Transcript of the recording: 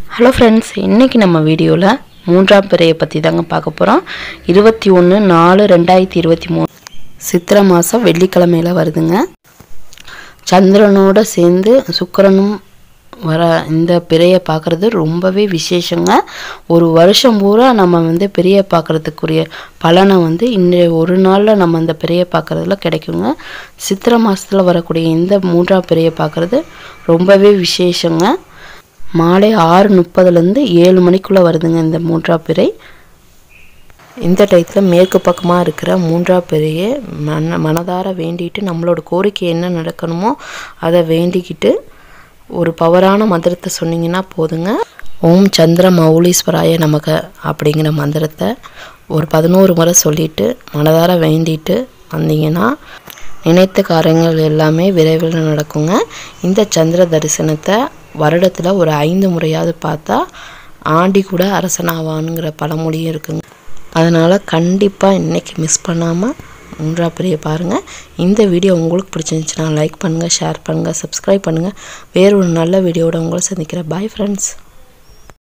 Hello friends, இன்றைக்கி நம்ம வீடியோவில் மூன்றாம் பிறையை பற்றி தாங்க பார்க்க போகிறோம். 21/4/2023 சித்திரை மாதம் வெள்ளிக்கிழமையில் வருதுங்க. சந்திரனோடு சேர்ந்து சுக்கிரனும் வர இந்த பிறையை பார்க்குறது ரொம்பவே விசேஷங்க. ஒரு வருஷம் பூரா நம்ம பிறையை பார்க்குறதுக்குரிய பலனை இன்றைய ஒரு நாளில் நம்ம அந்த பிறையை பார்க்குறதுல கிடைக்குங்க. சித்திரை மாதத்தில் வரக்கூடிய இந்த மூன்றாம் பிறையை பார்க்குறது ரொம்பவே விசேஷங்க. மாலை 6:30லேருந்து 7 மணிக்குள்ளே வருதுங்க இந்த மூன்றாம் பிறை. இந்த டயத்தில் மேற்கு பக்கமாக இருக்கிற மூன்றாம் பிறையை மனதார வேண்டிட்டு நம்மளோட கோரிக்கை என்ன நடக்கணுமோ அதை வேண்டிக்கிட்டு ஒரு பவரான மந்திரத்தை சொன்னீங்கன்னா போதுங்க. ஓம் சந்திர மௌலீஸ்வராய நமக அப்படிங்கிற மந்திரத்தை ஒரு 11 முறை சொல்லிவிட்டு மனதார வேண்டிட்டு வந்தீங்கன்னா நினைத்த காரியங்கள் எல்லாமே விரைவில் நடக்குங்க. இந்த சந்திர தரிசனத்தை வருடத்தில் ஒரு 5 முறையாவது பார்த்தா ஆண்டி கூட அரசனாவானுங்கிற பழமொழியும் இருக்குங்க. அதனால் கண்டிப்பாக இன்றைக்கி மிஸ் பண்ணாமல் மூன்றாம் பிறையை பாருங்கள். இந்த வீடியோ உங்களுக்கு பிடிச்சிருந்துச்சுன்னா லைக் பண்ணுங்கள், ஷேர் பண்ணுங்கள், சப்ஸ்கிரைப் பண்ணுங்கள். வேறு ஒரு நல்ல வீடியோவோட உங்களை சந்திக்கிறேன். Bye friends.